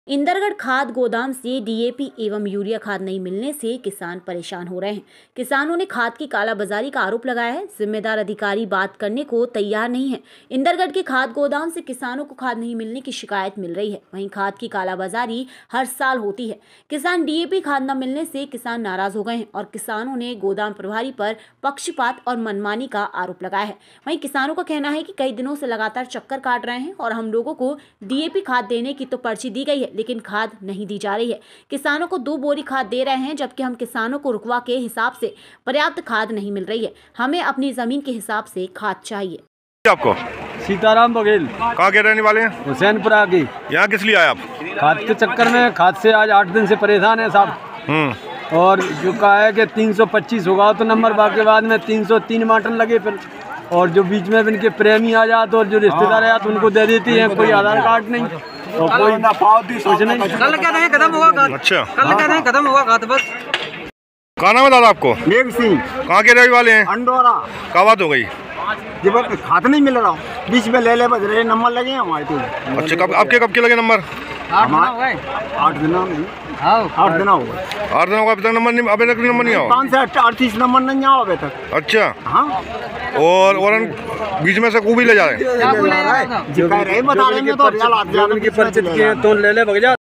इंदरगढ़ खाद गोदाम से डीएपी एवं यूरिया खाद नहीं मिलने से किसान परेशान हो रहे हैं। किसानों ने खाद की कालाबाजारी का आरोप लगाया है। जिम्मेदार अधिकारी बात करने को तैयार नहीं है। इंदरगढ़ के खाद गोदाम से किसानों को खाद नहीं मिलने की शिकायत मिल रही है। वहीं खाद की कालाबाजारी हर साल होती है। किसान डीएपी खाद न मिलने से किसान नाराज हो गए हैं और किसानों ने गोदाम प्रभारी पर पक्षपात और मनमानी का आरोप लगाया है। वहीं किसानों का कहना है कि कई दिनों से लगातार चक्कर काट रहे हैं और हम लोगों को डीएपी खाद देने की तो पर्ची दी गई है, लेकिन खाद नहीं दी जा रही है। किसानों को 2 बोरी खाद दे रहे हैं, जबकि हम किसानों को रुकवा के हिसाब से पर्याप्त खाद नहीं मिल रही है। हमें अपनी जमीन के हिसाब से खाद चाहिए। आपको सीताराम बघेल कहाँ के रहने वाले हैं? हुसैनपुरा की। यहाँ किस लिए आए आप? खाद के चक्कर में, खाद से आज 8 दिन से परेशान है साहब। और जो कहा है कि 325 होगा तो नंबर, बाकी बाद में 303 माटन लगे फिर, और जो बीच में इनके प्रेमी आ जाते और जो रिश्तेदार आते उनको दे देती हैं। कोई आधार कार्ड नहीं और कोई कुछ नहीं। कल कहते हैं खत्म होगा खाद। अच्छा, कल कहते हैं खत्म होगा खाद बस। कहाँ नाम है दादा आपको? मेघ सिंह। कहाँ के रहने वाले हैं? अंडोरा। क्या बात हो गई? जब खाद नहीं मिल रहा, बीच में ले बज रहे नंबर लगे हमारे तो। अच्छा, कब के लगे नंबर? 8 दिन हो गए। 8 दिन हो गए। 8 दिन होगा, अभी तक नंबर नहीं, अभी तक नंबर नहीं आओ। 5 से 38 नंबर नहीं आओ अभी तक। अच्छा, हाँ। और बीच में से को भी ले जा रहे हैं? जो कह रहे बता रहे हैं तो पर्चे तो ले ले भग जा।